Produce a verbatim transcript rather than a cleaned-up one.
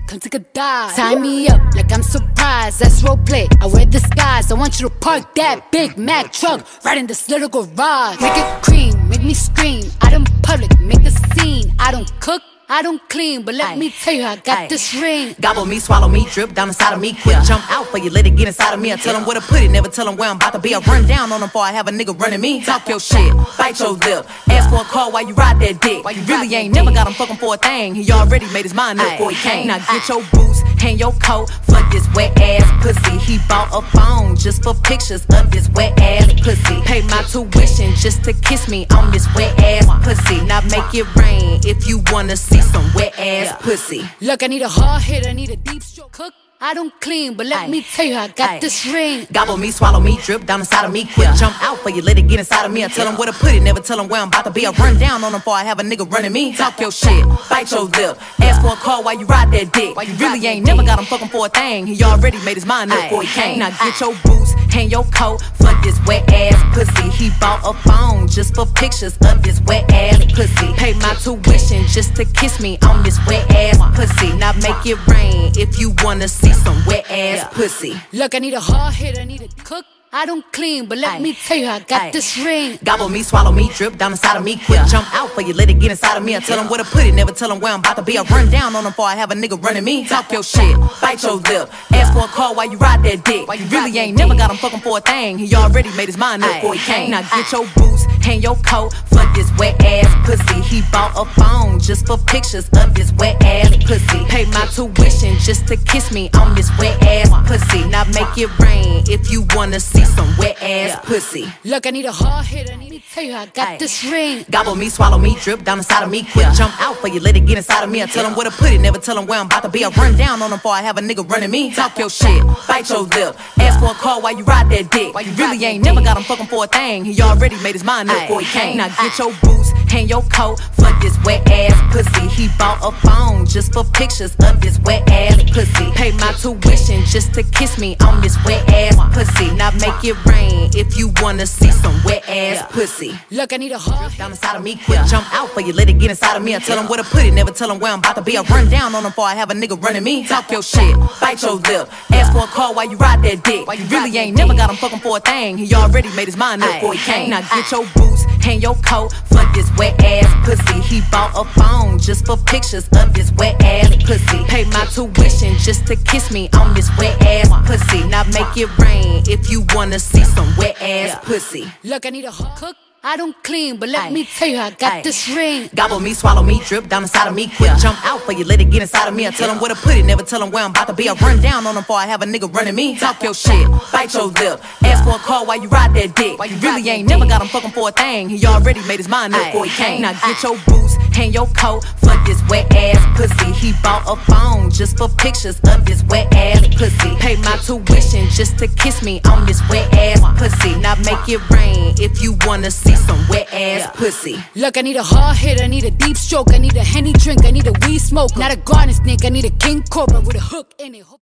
come take a dive. Tie me up like I'm surprised, that's roleplay. I wear disguise, I want you to park that Big Mac truck right in this little garage. Make it cream, make me scream, out in public, make a scene. I don't cook, I don't clean, but let Aye. me tell you, I got Aye. this ring. Gobble me, swallow me, drip down inside of me. Quick jump out for you, let it get inside of me. I tell them where to put it, never tell them where I'm about to be. I run down on them before I have a nigga running me. Talk your shit, bite your lip, ask for a call while you ride that dick. You really ain't never got him fucking for a thing. He already made his mind up before he came. Now get your boots, hang your coat for this wet ass pussy. He bought a phone just for pictures of this wet ass pussy. Pay my tuition just to kiss me on this wet ass pussy. Now make it rain if you wanna see some wet ass Yeah. pussy. Look, I need a hard hit, I need a deep stroke. Cook, I don't clean, but let Aye. me tell you, I got Aye. this ring. Gobble me, swallow me, drip down inside of me. Quick yeah. jump out for you, let it get inside of me. I tell them where to put it, never tell them where I'm about to be. I run down on them before I have a nigga running me. Talk your shit, bite your lip, ask for a call while you ride that dick. You really ain't never got him fucking for a thing. He already made his mind up before he came. Now get your boots, hang your coat for this wet ass pussy. He bought a phone just for pictures of this wet ass pussy. Pay my tuition just to kiss me on this wet ass pussy. Now make it rain if you wanna see some wet ass Yeah. pussy. Look, I need a hard hit, I need a cook. I don't clean, but let Aye. me tell you, I got Aye. this ring. Gobble me, swallow me, drip down inside of me. Quick yeah. jump out for you, let it get inside of me. I tell them where to put it, never tell them where I'm about to be. I run down on them before I have a nigga running me. Talk your shit, bite your lip, ask for a call while you ride that dick. You really ain't never got him fucking for a thing. He already made his mind up before he came. Now get your boots, hang your coat for this wet ass pussy. He bought a phone just for pictures of this wet ass pussy. Pay my tuition just to kiss me on this wet ass pussy. Now make it rain if you wanna see some wet ass Yeah. pussy. Look, I need a hard hit, I need to tell you, I got Aye. this ring. Gobble me, swallow me, drip down inside of me. Quick yeah. jump out for you, let it get inside of me. I tell them where to put it, never tell them where I'm about to be. I run down on them before I have a nigga running me. Talk your shit, bite your lip, ask for a call while you ride that dick. You really ain't never got him fucking for a thing. He already made his mind up before he came. Now get your boots, hang your coat for this wet ass pussy. He bought a phone just for pictures of this wet ass pussy. Pay my tuition just to kiss me on this wet ass pussy. Now make it rain if you wanna see some wet ass yeah. pussy. Look, I need a hard down inside of me. Quick yeah. jump out for you, let it get inside of me. I tell them where to put it, never tell them where I'm about to be. I run down on them before I have a nigga running me. Talk your shit, bite your lip, ask for a call while you ride that dick. You really ain't never got him fucking for a thing. He already made his mind up before he came. Now get your boots, hang your coat for this wet ass pussy. He bought a phone just for pictures of this wet ass pussy. Pay my tuition just to kiss me on this wet ass pussy. Now make it rain if you wanna see some wet ass yeah. pussy. Look, I need a hard cook. I don't clean, but let Aye. me tell you, I got Aye. this ring. Gobble me, swallow me, drip down inside of me. Quick yeah. jump out for you, let it get inside of me. I tell them where to put it, never tell them where I'm about to be. I run down on them before I have a nigga running me. Talk your shit, bite your lip, ask for a call while you ride that dick. You really ain't never got him fucking for a thing. He already made his mind up before he came. Now get your boots, hang your coat for this wet ass pussy. He bought a phone just for pictures of this wet ass pussy. Pay my tuition just to kiss me on this wet ass pussy. Now make it rain if you wanna see some wet ass yeah. pussy. Look, I need a hard hit, I need a deep stroke, I need a Henny drink, I need a weed smoke. Not a garden snake, I need a king cobra with a hook in it.